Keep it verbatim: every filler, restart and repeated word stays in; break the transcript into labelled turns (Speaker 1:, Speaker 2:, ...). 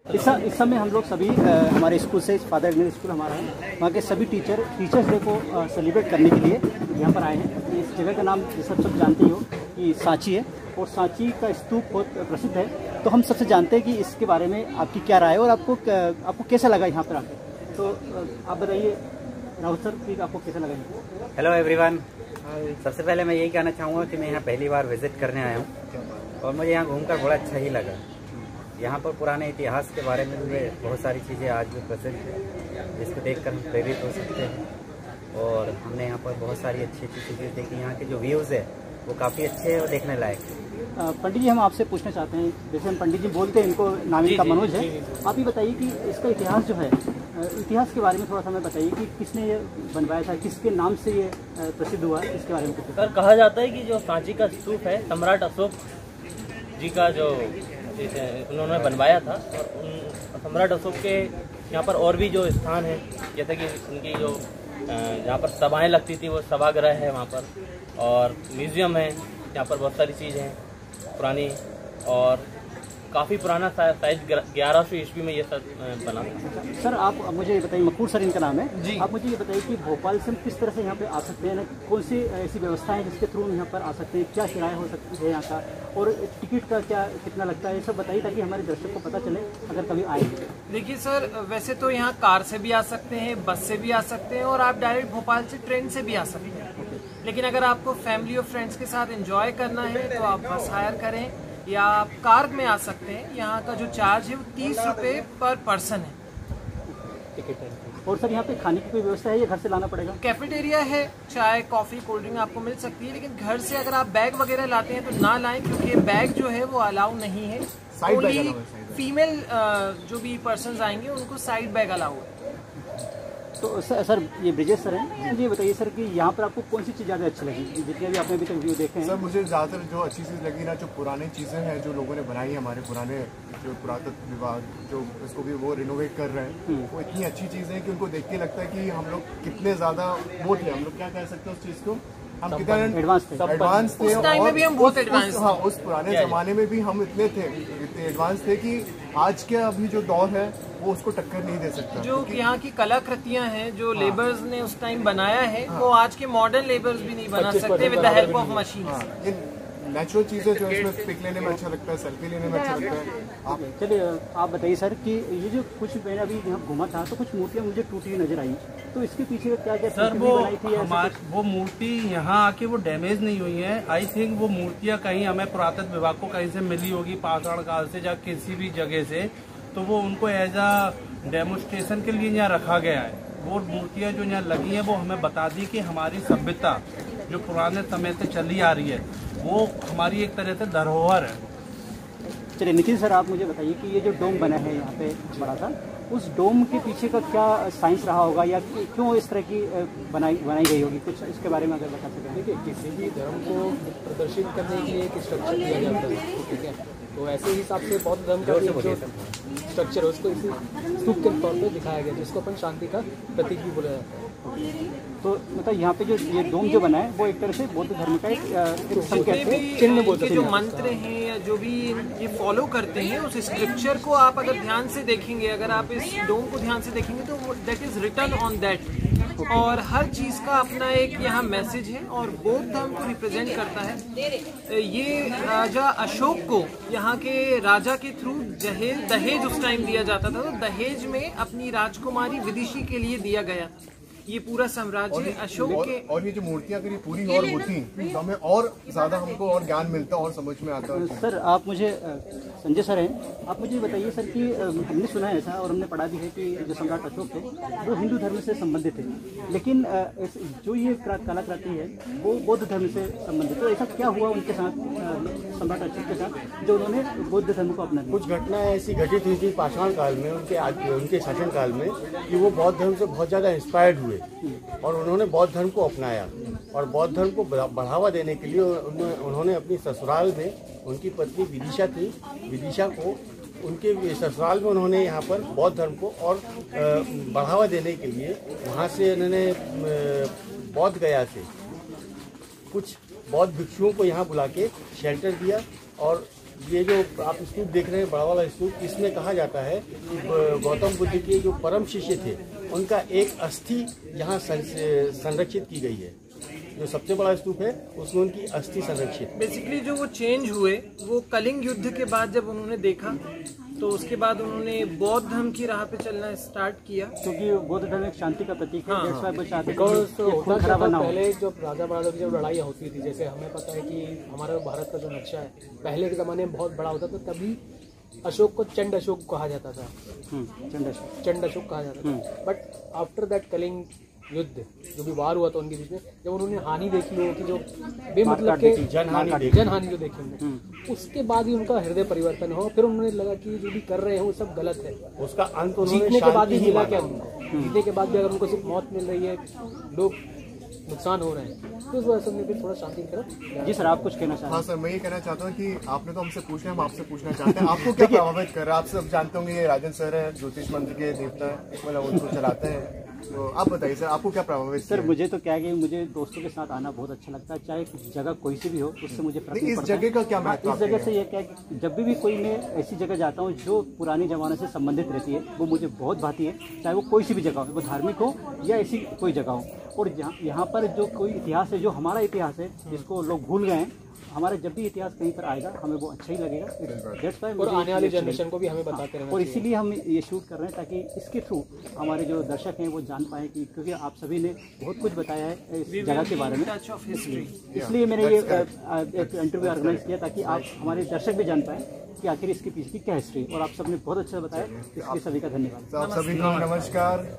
Speaker 1: इस इस समय हम लोग सभी आ, हमारे स्कूल से फादर इंग्लिश स्कूल हमारा है, वहाँ के सभी टीचर टीचर्स डे को सेलिब्रेट करने के लिए यहाँ पर आए हैं। इस जगह का नाम सब सब जानते ही हो कि सांची है और सांची का स्तूप बहुत प्रसिद्ध है। तो हम सबसे जानते हैं कि इसके बारे में आपकी क्या राय है और आपको आपको कैसा लगा यहाँ पर आकर। तो आप बताइए राहुल सर कि आपको कैसा लगा।
Speaker 2: हेलो एवरीवन, सबसे पहले मैं यही कहना चाहूँगा कि मैं यहाँ पहली बार विजिट करने आया हूँ और मुझे यहाँ घूमकर बड़ा अच्छा ही लगा। यहाँ पर पुराने इतिहास के बारे में भी बहुत सारी चीज़ें आज भी प्रसिद्ध हैं जिसको देखकर हम प्रेरित हो सकते हैं। और हमने यहाँ पर बहुत सारी अच्छी अच्छी चीज़ें देखी। यहाँ के जो व्यूज़ है वो काफ़ी अच्छे हैं और देखने लायक है।
Speaker 1: पंडित जी, हम आपसे पूछना चाहते हैं, जैसे हम पंडित जी बोलते हैं, इनको नाम इनका मनोज है, आप ही बताइए कि इसका इतिहास जो है, इतिहास के बारे में थोड़ा सा हमें बताइए कि किसने ये बनवाया था, किसके नाम से ये प्रसिद्ध हुआ, इसके बारे में कुछ।
Speaker 3: सर, कहा जाता है कि जो सांची का स्तूप है सम्राट अशोक जी का जो उन्होंने बनवाया था। और उन सम्राट अशोक के यहाँ पर और भी जो स्थान है, जैसे कि उनकी जो जहाँ पर सभाएं लगती थी वो सभागृह है वहाँ पर, और म्यूज़ियम है यहाँ पर, बहुत सारी चीज़ें हैं पुरानी। और काफ़ी पुराना शायद ग्यारह सौ ईस्वी में ये सब बना था।
Speaker 1: सर आप मुझे ये बताइए, मकबूल सर इनका नाम है जी, आप मुझे ये बताइए कि भोपाल से हम किस तरह से यहाँ पे आ सकते हैं, कौन सी ऐसी व्यवस्था है जिसके थ्रू हम यहाँ पर आ सकते हैं, क्या किराया हो सकती है यहाँ का, और टिकट का क्या कितना लगता है, ये सब बताइए ताकि हमारे दर्शक को पता चले अगर कभी आए।
Speaker 4: देखिए सर, वैसे तो यहाँ कार से भी आ सकते हैं, बस से भी आ सकते हैं, और आप डायरेक्ट भोपाल से ट्रेन से भी आ सकते हैं। लेकिन अगर आपको फैमिली और फ्रेंड्स के साथ एंजॉय करना है तो आप बस हायर करें या आप कार में आ सकते हैं। यहाँ का जो चार्ज है वो तीस रुपये पर पर्सन है।
Speaker 1: और सर यहाँ पे खाने की कोई व्यवस्था है या घर से लाना पड़ेगा?
Speaker 4: कैफेटेरिया है, चाय कॉफ़ी कोल्ड ड्रिंक आपको मिल सकती है, लेकिन घर से अगर आप बैग वगैरह लाते हैं तो ना लाएं, क्योंकि बैग जो है वो अलाउ नहीं है। ओनली फीमेल जो भी पर्सन आएंगे उनको साइड बैग अलाउ है।
Speaker 1: तो सर, सर ये ब्रिजेश सर हैं, मुझे बताइए सर कि यहाँ पर आपको कौन सी चीज़ ज़्यादा अच्छी लगी, जितने भी आपने अभी तक व्यू देखे हैं?
Speaker 5: सर मुझे ज़्यादातर जो अच्छी चीज़ लगी ना, जो पुरानी चीज़ें हैं जो लोगों ने बनाई, हमारे पुराने जो पुरातत्व विभाग जो इसको भी वो रिनोवेट कर रहे हैं, वो इतनी अच्छी चीज़ें हैं कि उनको देख के लगता है कि हम लोग कितने ज़्यादा वो थे, हम लोग क्या कह सकते हैं उस चीज़ को, हम कितना
Speaker 1: एडवांस थे,
Speaker 5: एडवांस थे,
Speaker 4: उस टाइम में भी हम बहुत एडवांस
Speaker 5: हाँ उस पुराने ज़माने में भी हम इतने थे, इतने एडवांस थे कि आज के अभी जो दौर है वो उसको टक्कर नहीं दे सकता।
Speaker 4: जो यहाँ की कलाकृतियाँ हैं जो हाँ। लेबर्स ने उस टाइम बनाया है हाँ। वो आज के मॉडर्न लेबर्स भी नहीं बना सकते with the help of machine.
Speaker 5: Natural चीजें जो इसमें पिक लेने में अच्छा लगता है, सेल्फी लेने में अच्छा लगता है। आप
Speaker 1: चलिए आप बताइए सर कि ये जो कुछ मैंने अभी यहाँ घूमा था तो कुछ मूर्तियाँ मुझे टूटी हुई नजर आई, तो इसके पीछे क्या क्या
Speaker 6: सर वो हमारे वो मूर्ति यहाँ आके वो डैमेज नहीं हुई है। आई थिंक वो मूर्तियाँ कहीं हमें पुरातत्व विभाग को कहीं से मिली होगी, पाषाण काल से या किसी भी जगह से, तो वो उनको एज अ डेमोन्स्ट्रेशन के लिए यहाँ रखा गया है। वो मूर्तियाँ जो यहाँ लगी हैं वो हमें बता दी कि हमारी सभ्यता जो पुराने समय से चली आ रही है वो हमारी एक तरह से धरोहर है।
Speaker 1: चलिए निखिल सर, आप मुझे बताइए कि ये जो डोम बना है यहाँ पे बड़ा सा, उस डोम के पीछे का क्या साइंस रहा होगा या क्यों इस तरह की बनाई बनाई गई होगी, कुछ इसके बारे में अगर बता सकें।
Speaker 7: देखिए, किसी भी धर्म को प्रदर्शित करने के लिए एक स्ट्रक्चर दिया जाता है, ठीक है, तो ऐसे हिसाब से बौद्ध धर्म का जो स्ट्रक्चर है उसको इसी स्तूप के तौर पे दिखाया गया, जिसको अपन शांति का प्रतीक भी बोला जाता है।
Speaker 1: तो मतलब यहाँ पे जो ये डोम जो बना है वो एक तरह से बौद्ध धर्म का एक
Speaker 4: चिन्ह बोलते हैं। जो मंत्र हैं या जो भी ये फॉलो करते हैं उस स्क्रिप्चर को आप अगर ध्यान से देखेंगे, अगर आप इस डोम को ध्यान से देखेंगे तो that is written on that, और हर चीज का अपना एक यहाँ मैसेज है और बौद्ध धर्म को रिप्रेजेंट करता है। ये राजा अशोक को यहाँ के राजा के थ्रू दहेज दहेज उस टाइम दिया जाता था, तो दहेज में अपनी राजकुमारी विदिशी के लिए दिया गया। ये पूरा साम्राज्य अशोक के,
Speaker 5: और ये जो मूर्तियां अगर ये पूरी और होती तो हमें और ज्यादा हमको और ज्ञान मिलता और समझ में आता।
Speaker 1: सर आप मुझे, संजय सर हैं, आप मुझे बताइए सर कि हमने सुना है ऐसा और हमने पढ़ा भी है कि जो सम्राट अशोक थे वो हिंदू धर्म से संबंधित थे, लेकिन जो ये कलाकृति है वो बौद्ध धर्म से संबंधित, तो ऐसा क्या हुआ उनके साथ, सम्राट अशोक के साथ, जो उन्होंने बौद्ध धर्म को अपना?
Speaker 8: कुछ घटनाएं ऐसी घटित हुई थी पाषाण काल में, उनके उनके शासन काल में, कि वो बौद्ध धर्म से बहुत ज़्यादा इंस्पायर्ड हुए और उन्होंने बौद्ध धर्म को अपनाया, और बौद्ध धर्म को बढ़ावा देने के लिए उन्होंने अपनी ससुराल में, उनकी पत्नी विदिशा थी, विदिशा को उनके ससुराल में उन्होंने यहाँ पर बौद्ध धर्म को और बढ़ावा देने के लिए वहाँ से उन्होंने बौद्ध गया से कुछ बौद्ध भिक्षुओं को यहाँ बुला के शेल्टर दिया और ये जो आप स्तूप देख रहे हैं, बड़ा वाला स्तूप, इसमें कहा जाता है कि गौतम बुद्ध के जो परम शिष्य थे उनका एक अस्थि यहाँ संरक्षित की गई है। जो सबसे बड़ा स्तूप है उसमें उनकी अस्थि संरक्षित।
Speaker 4: बेसिकली जो वो चेंज हुए वो कलिंग युद्ध के बाद जब उन्होंने देखा तो उसके बाद उन्होंने बौद्ध धर्म की राह पे चलना स्टार्ट किया,
Speaker 1: क्योंकि बौद्ध धर्म एक शांति का प्रतीक है।
Speaker 4: हाँ,
Speaker 1: हाँ, वो चाहते
Speaker 7: हाँ। पहले जो राजा महाराजा की जब लड़ाइयाँ होती थी, जैसे हमें पता है कि हमारा भारत का जो नक्शा है पहले के ज़माने में बहुत बड़ा होता था, तभी अशोक को चंड अशोक कहा जाता था।
Speaker 1: चंड अशोक
Speaker 7: चंड अशोक कहा जाता था। बट आफ्टर दैट कलिंग युद्ध जो भी वार हुआ था उनके बीच में, जब उन्होंने हानि देखी लोगों की, जो बेमतलब के
Speaker 8: जनहानि
Speaker 7: जनहानि जो देखी उन्होंने, उसके बाद ही उनका हृदय परिवर्तन हो। फिर उन्होंने लगा कि जो भी कर रहे हैं वो सब गलत है।
Speaker 8: उसका अंत
Speaker 7: जीतने के बाद ही मिला क्या उनको, जीतने के बाद भी अगर उनको सिर्फ मौत मिल रही है, लोग नुकसान हो रहे हैं, तो उस वजह से फिर थोड़ा शांति की तरफ।
Speaker 1: जी सर, आप कुछ कहना चाहते हैं?
Speaker 5: हाँ सर, मैं ये कहना चाहता हूँ कि आपने तो हमसे पूछना है, हम आपसे पूछना चाहते हैं, आपको क्या प्रभावित कर रहा है? आप सब जानते होंगे ये राजन सर है, ज्योतिष मंत्र के देवता, मतलब उनको चलाते हैं, तो आप बताइए सर, आपको क्या प्रभावित?
Speaker 1: सर मुझे तो क्या है कि मुझे दोस्तों के साथ आना बहुत अच्छा लगता है, चाहे जगह कोई सी भी हो, उससे मुझे फर्क नहीं
Speaker 5: इस
Speaker 1: पड़ता।
Speaker 5: जगह का क्या महत्व?
Speaker 1: इस जगह से ये क्या है कि जब भी, भी कोई मैं ऐसी जगह जाता हूँ जो पुराने जमाने से संबंधित रहती है, वो मुझे बहुत भाती है, चाहे वो कोई सी भी जगह हो, वो धार्मिक हो या ऐसी कोई जगह हो। और जहाँ यहाँ पर जो कोई इतिहास है, जो हमारा इतिहास है, जिसको लोग भूल गए हैं, हमारा जब भी इतिहास कहीं पर आएगा हमें वो अच्छा ही लगेगा। That's why
Speaker 7: और आने वाली जनरेशन को भी हमें बताते रहना
Speaker 1: और इसीलिए हम ये शूट कर रहे हैं, ताकि इसके थ्रू हमारे जो दर्शक हैं वो जान पाए कि, क्योंकि आप सभी ने बहुत कुछ बताया है इस जगह के बारे में, इसलिए मैंने ये एक इंटरव्यू ऑर्गेनाइज किया ताकि आप हमारे दर्शक भी जान पाए कि आखिर इसके पीछे की क्या हिस्ट्री, और आप सबने बहुत अच्छा बताया, इसके सभी का धन्यवाद।
Speaker 5: सभी को नमस्कार।